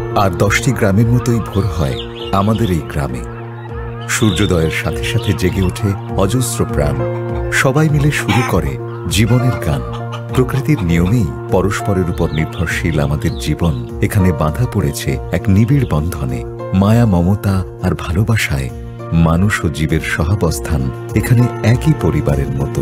আর 10টি গ্রামের মতোই ভোর হয় আমাদের এই গ্রামে। সূর্যোদয়ের সাথে সাথে জেগে ওঠে অজস্র প্রাণ। সবাই মিলে শুরু করে জীবনের গান। প্রকৃতির নিয়মেই পরস্পরের উপর নির্ভরশীল আমাদের জীবন এখানে বাঁধা পড়েছে এক নিবিড় বন্ধনে। মায়া, মমতা আর ভালোবাসায় মানুষ ও জীবের সহাবস্থান এখানে একই পরিবারের মতো।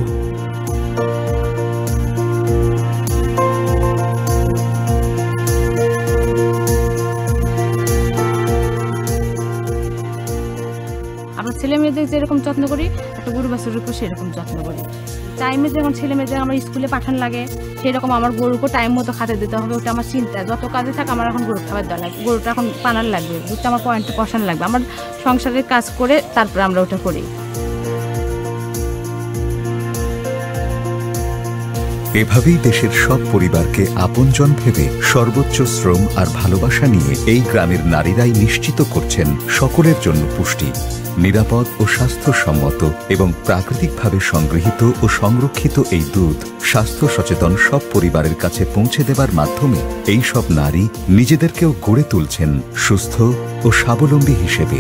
আমরা ছেলে মেয়েদের যেরকম যত্ন করি, একটা গরু বাছুরের উপর সেরকম যত্ন করি। টাইমে যখন ছেলে মেয়েদের আমার স্কুলে পাঠান লাগে, সেরকম আমার গরুকে টাইম মতো খাতে দিতে হবে। ওটা আমার চিন্তা। যত কাজে থাকে আমার এখন গরু খাবার দেওয়া লাগবে, গরুটা এখন পানার লাগবে, দুধটা আমার পয়েন্টে পশান লাগবে। আমার সংসারের কাজ করে তারপরে আমরা ওটা করি। এভাবেই দেশের সব পরিবারকে আপনজন ভেবে সর্বোচ্চ শ্রম আর ভালোবাসা নিয়ে এই গ্রামের নারীরাই নিশ্চিত করছেন সকলের জন্য পুষ্টি, নিরাপদ ও স্বাস্থ্যসম্মত এবং প্রাকৃতিকভাবে সংগৃহীত ও সংরক্ষিত এই দুধ স্বাস্থ্য সচেতন সব পরিবারের কাছে পৌঁছে দেবার মাধ্যমে এই সব নারী নিজেদেরকেও গড়ে তুলছেন সুস্থ ও স্বাবলম্বী হিসেবে।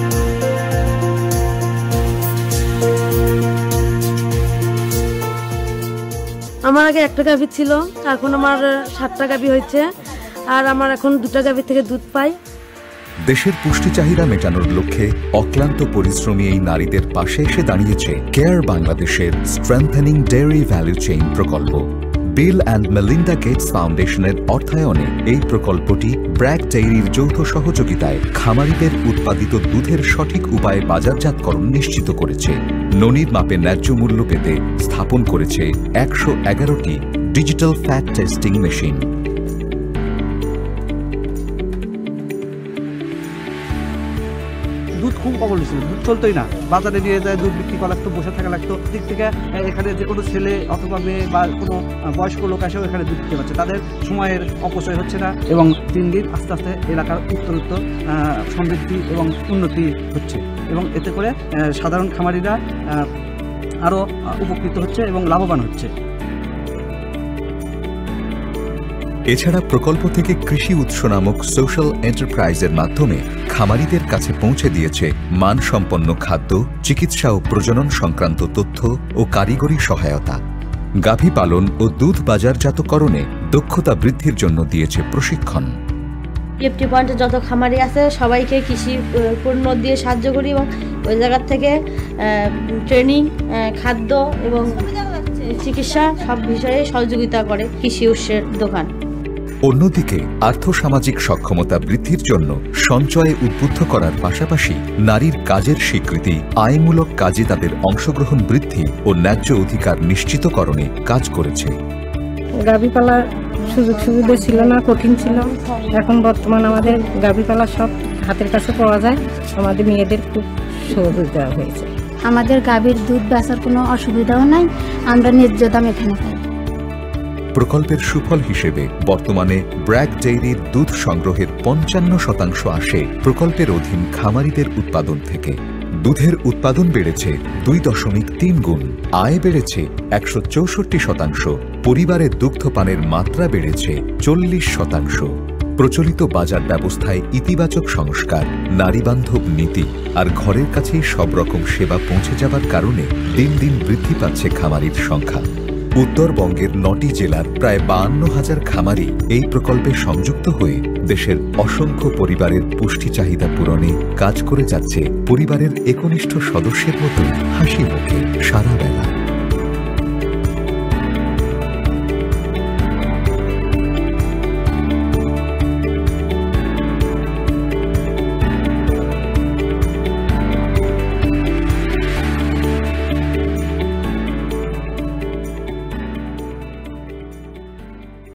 আমার আগে একটা গাভী ছিল, এখন আমার 7টা গাভী হয়েছে, আর আমার এখন 2টা গাভী থেকে দুধ পাই। দেশের পুষ্টি চাহিদা মেটানোর লক্ষ্যে অক্লান্ত পরিশ্রমী এই নারীদের পাশে এসে দাঁড়িয়েছে কেয়ার বাংলাদেশের স্ট্রেংথেনিং ডেয়ারি ভ্যালু চেইন প্রকল্প। বিল অ্যান্ড মেলিন্ডা গেটস ফাউন্ডেশনের অর্থায়নে এই প্রকল্পটি ব্র্যাক ডেইরির যৌথ সহযোগিতায় খামারিদের উৎপাদিত দুধের সঠিক উপায়ে বাজারজাতকরণ নিশ্চিত করেছে। ননির মাপে ন্যায্য মূল্য পেতে স্থাপন করেছে 111টি ডিজিটাল ফ্যাট টেস্টিং মেশিন। দুধ খুব কমন ছিল, দুধ চলতোই না। বাজারে নিয়ে যায় দুধ বিক্রি করা লাগতো, বসে থাকা লাগতো। দিক থেকে এখানে যে কোনো ছেলে অথবা মেয়ে বা কোনো বয়স্ক লোক এসেও এখানে দুধ দিতে পারছে, তাদের সময়ের অপচয় হচ্ছে না এবং দিন দিন আস্তে আস্তে এলাকার উত্তরোত্তর সমৃদ্ধি এবং উন্নতি হচ্ছে এবং এতে করে সাধারণ খামারিরা আরও উপকৃত হচ্ছে এবং লাভবান হচ্ছে। এছাড়া প্রকল্প থেকে কৃষি উৎস নামক সোশ্যাল এন্টারপ্রাইজের মাধ্যমে খামারিদের কাছে পৌঁছে দিয়েছে মানসম্পন্ন খাদ্য, চিকিৎসা ও প্রজনন সংক্রান্ত তথ্য ও কারিগরি সহায়তা। গাভী পালন ও দুধ বাজারজাতকরণে দক্ষতা বৃদ্ধির জন্য দিয়েছে প্রশিক্ষণ। টিএফটি পয়েন্টে যত খামারি আছে সবাইকে কৃষি পণ্য দিয়ে সাহায্য করি এবং ওই জায়গার থেকে ট্রেনিং, খাদ্য এবং চিকিৎসা সব বিষয়ে সহযোগিতা করে কৃষি উৎসের দোকান। অন্যদিকে আর্থসামাজিক সক্ষমতা বৃদ্ধির জন্য সঞ্চয়ে উদ্বুদ্ধ করার পাশাপাশি নারীর কাজের স্বীকৃতি, আয়মূলক কাজে তাদের অংশগ্রহণ বৃদ্ধি ও ন্যায্য অধিকার নিশ্চিতকরণে কাজ করেছে। গাভী পালার সুযোগ সুবিধা ছিল না, কঠিন ছিল। এখন বর্তমান আমাদের গাভী পালা সব হাতের কাছে পাওয়া যায়, আমাদের মেয়েদের খুব সহযোগিতা হয়েছে। আমাদের গাভীর দুধ বেচার কোনো অসুবিধাও নাই, আমরা ন্যায্য দাম এখানে পাই। প্রকল্পের সুফল হিসেবে বর্তমানে ব্র্যাক ডেইরির দুধ সংগ্রহের 55% আসে প্রকল্পের অধীন খামারিদের উৎপাদন থেকে। দুধের উৎপাদন বেড়েছে 2.3 গুণ, আয় বেড়েছে 164%, পরিবারের দুগ্ধপানের মাত্রা বেড়েছে 40%। প্রচলিত বাজার ব্যবস্থায় ইতিবাচক সংস্কার, নারীবান্ধব নীতি আর ঘরের কাছেই সব রকম সেবা পৌঁছে যাবার কারণে দিন দিন বৃদ্ধি পাচ্ছে খামারির সংখ্যা। উত্তরবঙ্গের 9টি জেলার প্রায় 52,000 খামারি এই প্রকল্পে সংযুক্ত হয়ে দেশের অসংখ্য পরিবারের পুষ্টি চাহিদা পূরণে কাজ করে যাচ্ছে পরিবারের একনিষ্ঠ সদস্যের মতো হাসি মুখে সারা বেলা।